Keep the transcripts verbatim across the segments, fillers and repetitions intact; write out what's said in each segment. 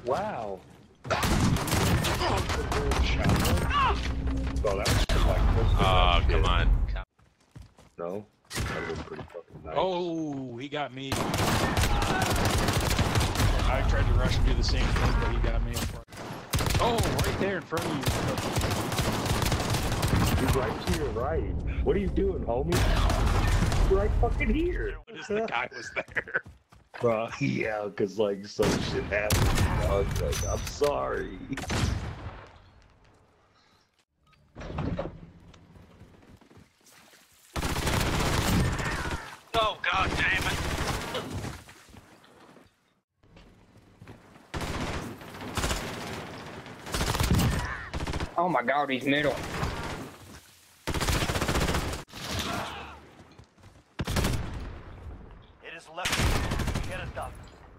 Wow. Oh, that was like, oh, come on. No? That was pretty fucking nice. Oh, he got me. I tried to rush and do the same thing, but he got me. Oh, right there in front of you. He's right to your right. What are you doing, homie? You're right fucking here. Just the guy was there. Bro, yeah, because like some shit happened. Dog. Like, I'm sorry. Oh, god damn it. Oh my god, he's middle. It is left. Get it done.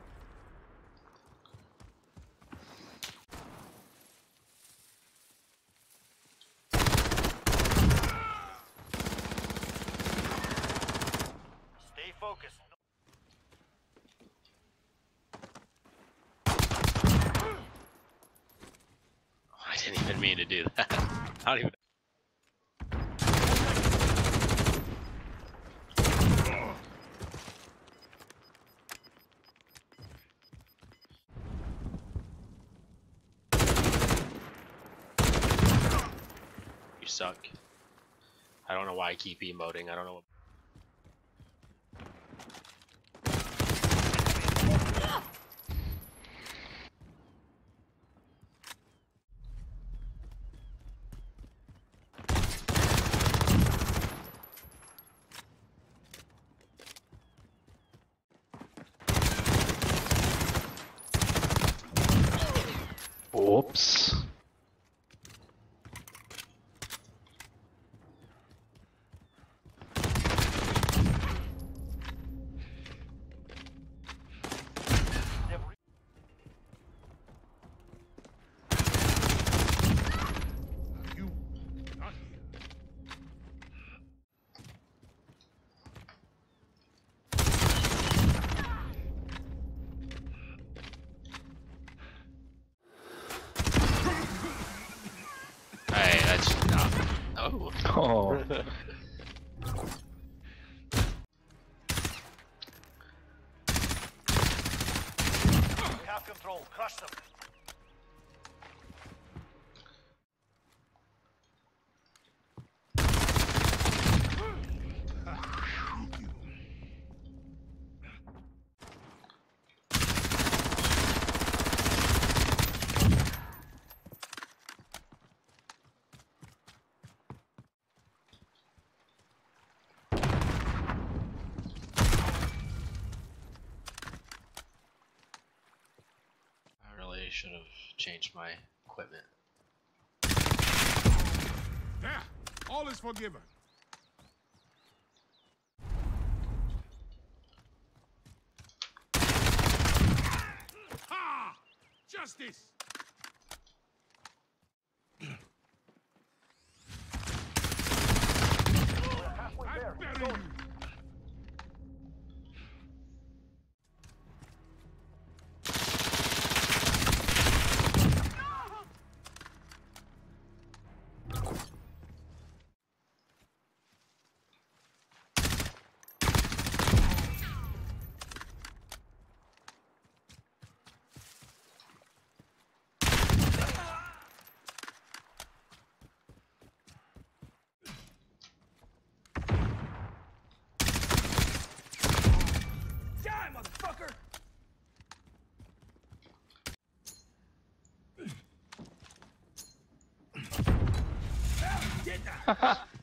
Stay focused. I didn't even mean to do that. I don't even. You suck. I don't know why I keep emoting. I don't know what. Oops. Hey, that's not. Oh. Oh. We have control. Crush them. I really should have changed my equipment. There, all is forgiven. Ha! Justice! Halfway I there. bury you! Die, motherfucker! Get that!